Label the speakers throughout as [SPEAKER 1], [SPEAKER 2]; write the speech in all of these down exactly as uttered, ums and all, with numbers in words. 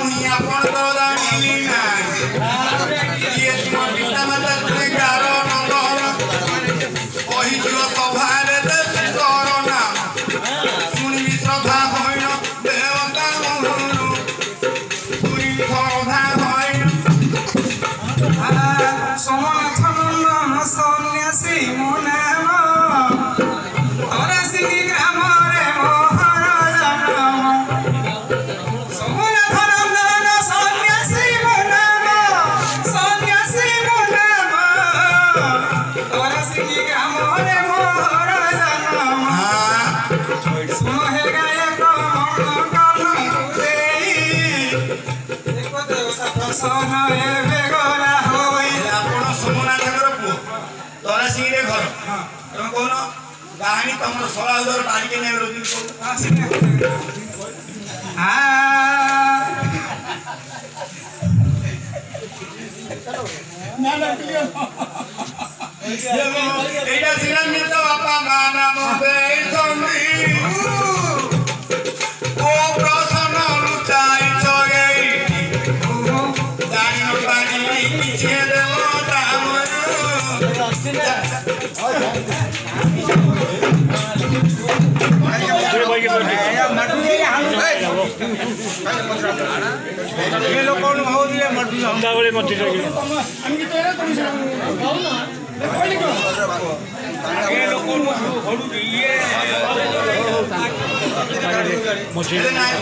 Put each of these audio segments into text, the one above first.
[SPEAKER 1] मुही आपण तो जानिली ना ये तुम पिता माता तुने गारो नंबर ओही जो सभारे दे करो ना सुनी श्रद्धा होइनो देवता मोहनु सुनी श्रद्धा होइनो
[SPEAKER 2] सोमनाथ नंदन सन्यासी मुनाम तोरासिंगी ग्राम रे मोहर जनम सोमनाथ नंदन सन्यासी मुनाम सन्यासी मुनाम तोरासिंगी ग्राम रे मोहर जनम सुनो हे गायक मंगल देई देखो देवता प्रसन्न हेबे गला होई
[SPEAKER 1] आपण सोमनाथ घर पु तोरा सिंह रे घर तुम कोन कहानी तुम सोलह हजार टाणी के ने रोजी को
[SPEAKER 2] आ
[SPEAKER 1] ना ना क्लियर एटा सिरन में तो बापा मां नाम दे थंदी ओ प्रसन्न लुचाई छगई जानी न पानी पीछे देवता
[SPEAKER 2] ये लोग कौन हो दिए मट्टी
[SPEAKER 3] हमदा वाले मट्टी लगे
[SPEAKER 2] हमकी तो है तुम से गाओ ना ये लोग कौन हो ये
[SPEAKER 3] मट्टी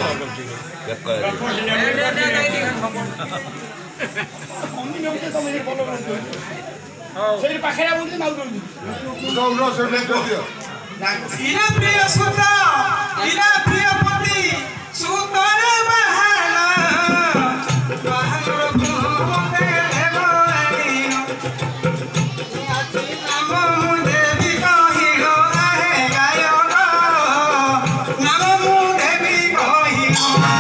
[SPEAKER 2] ସେଇ ପାଖରେ ବୁଲି ମାଉଛନ୍ତି
[SPEAKER 1] ଉଡ ଉଡ ସେଠି ଦିଅ
[SPEAKER 2] ଇରା ପ୍ରିୟ ସୁତ ଇରା ପ୍ରିୟ ପତି ସୁତର ବାହାନ ବାହାନର କୁମତେ ଦେବ ଆଇନ ଆଜି ନାମ ମୁଁ ଦେବି କହିଲ ଆହେ ଗାୟକ ନାମ ମୁଁ ଦେବି କହିଲ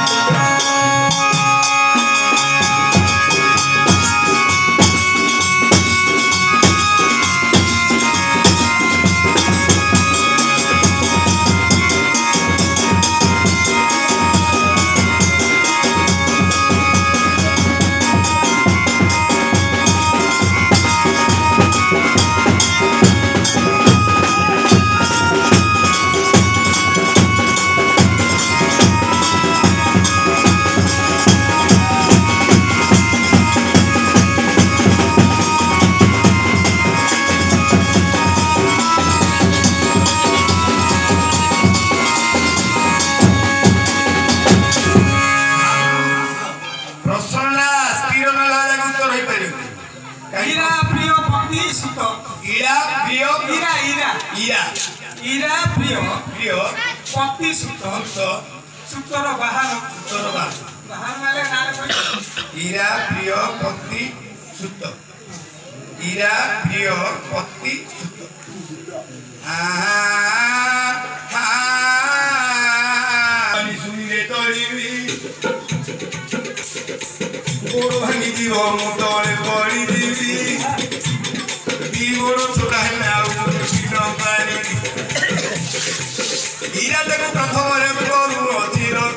[SPEAKER 2] इरा प्रिय पति सुत
[SPEAKER 1] इरा प्रिय
[SPEAKER 2] इरा इरा
[SPEAKER 1] इरा
[SPEAKER 2] इरा प्रिय
[SPEAKER 1] प्रिय
[SPEAKER 2] पति सुत
[SPEAKER 1] सुत
[SPEAKER 2] सुतर बाहर
[SPEAKER 1] सुतर बाहर
[SPEAKER 2] बाहर माले नाम कोई
[SPEAKER 1] इरा प्रिय पति सुत इरा प्रिय पति सुत आ हा अनि सुनिले तळिबी गोड़ भांगी जीव मुतले पड़ी दीदी दी गोड़ छोटा है आउ न पारी इरा देखो प्रथम रे करू अछि रख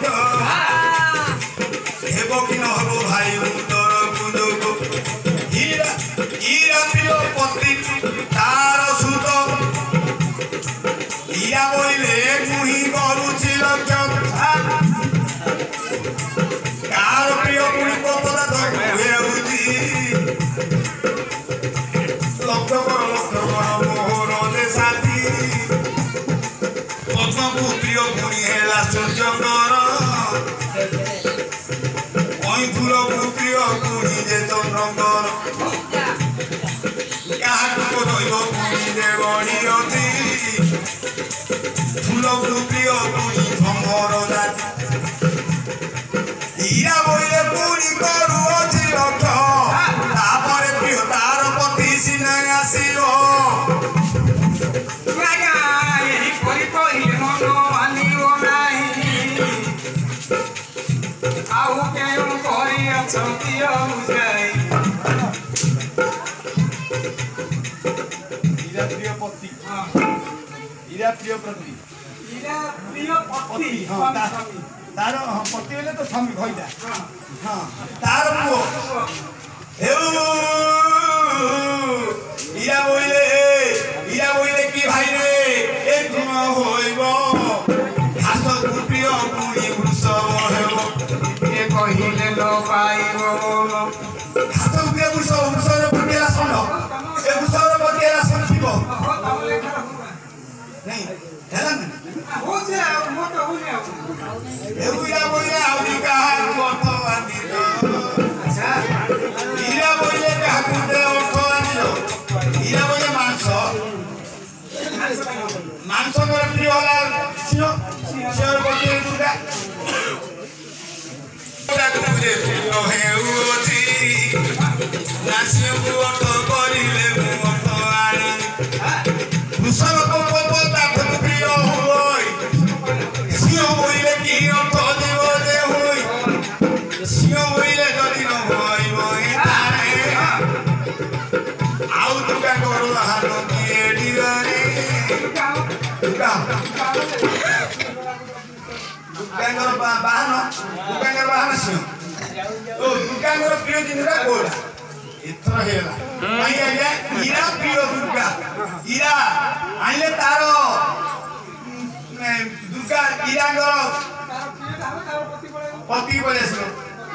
[SPEAKER 1] हेबो कि न हबो भाई उतर कुदको इरा इरा प्रिय पति तार सुत इरा बोइले मुही करू छि लक्ष्य कार प्रिय मुनि पपदा धरे उजी लक्ष्य कर लक्ष्य कर मोहर दे साथी पद्मपु प्रिय मुनि हेला सूर्यकर ओई फूल प्रिय मुनि जे चंद्रकर काहाको दैव मुनि जे गणी अति फूल प्रिय मुनि भमर जाति इरा बोले पूरी करू अछि रख तापरे प्रिय तार पति सिना आसीओ
[SPEAKER 2] लागा यही परि पहिले मन मानिओ नाही आउ केउ करि अछंती बुझाई
[SPEAKER 1] इरा प्रिय पति हां इरा प्रिय प्रति
[SPEAKER 2] इरा प्रिय पति हां
[SPEAKER 1] तार पति हेले तो स्वामी भइला हां तार पुओ हेउ इया बोइले इया बोइले की भाई रे ए तुम होइबो घास कुटियो पुणी वृष हेबो
[SPEAKER 2] ए कहिले लो पाइबो
[SPEAKER 1] घास कुटियो वृष वृष रे पटेला सन ए वृष रे पटेला सन छिबो नहीं हेला
[SPEAKER 2] हो जे मोटो हो जे
[SPEAKER 1] हेउ इया बोइले आउनी कहा कोतो आनी अच्छा इया बोइले कहा कुटे ओठो आनी इया बोइले मांस मांस मोर प्रिय होला सियो सियो पटे दुर्गा ओटा कुटे प्रिय हेउथि नासियो ओठो करिले ओठो आनी मुसर को को ताठ प्रिय होई सियो बोइले की ओठो दिवो दे होई सियो बोइले जदी न होई होई तारे आउ दुर्गा करो हानो की एडिवारे दुर्गा दुर्गांगर बाहन दुर्गांगर बाहन सियो ओ दुर्गांगर प्रिय जिनरा कोला इथर हेला नहीं आया हीरा प्रिय दुर्गा हीरा आइले तारो दुर्गा हीरांगर पति बोलेसो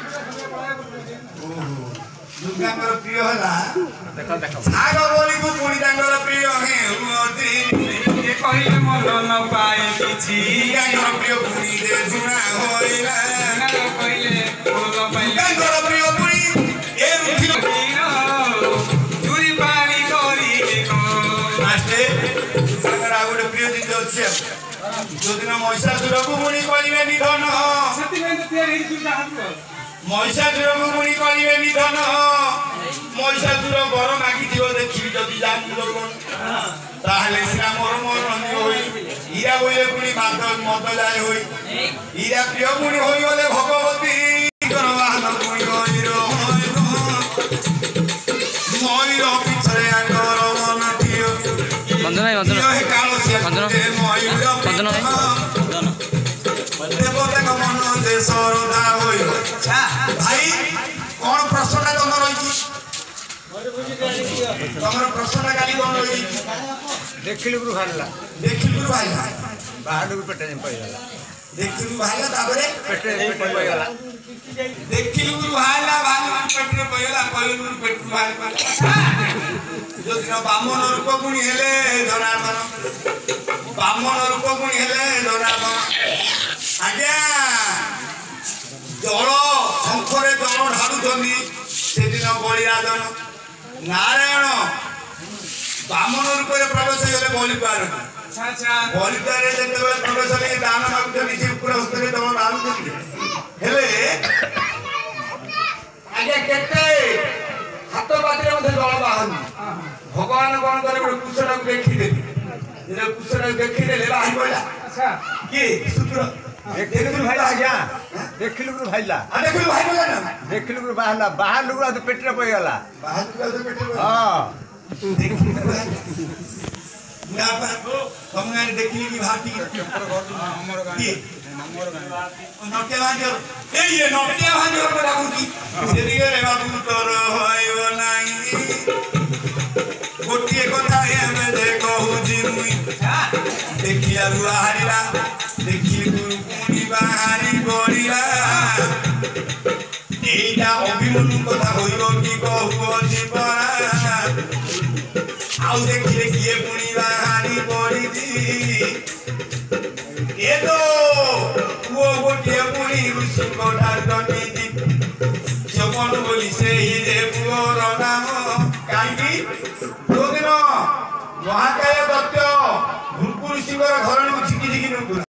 [SPEAKER 1] दुर्गांगर प्रिय होला देखो देखो सागर बोली को पुणी तांगर प्रिय हे उमती
[SPEAKER 2] ए कहिले मन न पाए किछि
[SPEAKER 1] दुर्गांगर प्रिय पुणी दे जुना होइला
[SPEAKER 2] ना कहिले बोल पाइले
[SPEAKER 1] दुर्गांगर प्रिय पुणी ए रुखि
[SPEAKER 2] चुरी पानी करी देखो
[SPEAKER 1] मास्टर सागर आगुडे प्रिय दिन अछि जोदिन महिषासुर को पुणी करिवे निधन
[SPEAKER 2] सती में तयारी दुर्गा हाथ
[SPEAKER 1] महिषासुर को पुणी करिवे निधन महिषासुर बर मागी दियो देखि जदि जाति लोक ताहले सिना मोर मोर रंगी होई हीरा बोइले पुणी माद मद जाय होई हीरा प्रिय पुणी होई गले भगवती करवाहन पुणी होइरो मयूर पिछरे आंगर मन दियो
[SPEAKER 3] बंधन है बंधन
[SPEAKER 1] हे कालो से
[SPEAKER 3] बंधन
[SPEAKER 1] मयूर
[SPEAKER 3] बंधन है
[SPEAKER 1] देवता का मन जे सरदा होई अच्छा भाई कौन प्रश्नटा तम रही तमर प्रश्नटा काली कौन रही
[SPEAKER 2] देखिलु गुरु भाला
[SPEAKER 1] देखिलु भाईला
[SPEAKER 2] बाहर को पेटे में पइला
[SPEAKER 1] देखिलु भाईला ताबरे
[SPEAKER 2] पेटे में पइला
[SPEAKER 1] देखिलु भाईला भाई पेट में पइला कइलु पेट में भाई जो दिन बामन रूप गुणी हेले जनार्दन बामन रूप गुणी हेले जनार्दन आज्ञा जल शंखरे जल ढालुचंदी से दिन बलिराजन नारायण बामन रूप प्रवेश होले बलिद्वार
[SPEAKER 2] अच्छा अच्छा
[SPEAKER 1] बलिद्वार जेते प्रवेश होले दान मागुते निजे पूरा हस्तरे जल ढालुचंदी हेले आज्ञा केते हाथ बाटरे मधे जल बाहर भगवान कौन करे गोटे कुशटा को देखि देली जे कुशटा को देखि देले बाहर पड़ला
[SPEAKER 2] अच्छा
[SPEAKER 1] के सूत्र
[SPEAKER 2] देखिलु भाई आज्ञा देखिलु गुरु भाईला
[SPEAKER 1] आ देखिलु भाई बोला ना
[SPEAKER 2] देखिलु गुरु बाहला बाहर लुगरा तो पेटे में पइला
[SPEAKER 1] बाहर तो पेट में
[SPEAKER 2] हां
[SPEAKER 1] देखिलु मुआ पर तुमने देखिली की भाती हमर गाड़ी हमर गाड़ी नटे भाजो ए ये नटे भाजो को डाकुची से दिगे रे बाबू तोर होइबो नाही गोटिए कथा एमे देखो हुजी मुई देखिया रुहारीला देखि गुरु पुनी बाहारी गड़िला एइटा अभिमन्यु कथा होइबो की कहू जीवना आउ देखिले किए पुनी बाहारी गड़िदी ए तो वो गोटिए पुनी ऋषि कोठार दंडी जवन बोली से ही जे पुर नाम काई दो दिन महाकाय दत्त भूपुर सिंगर घरणी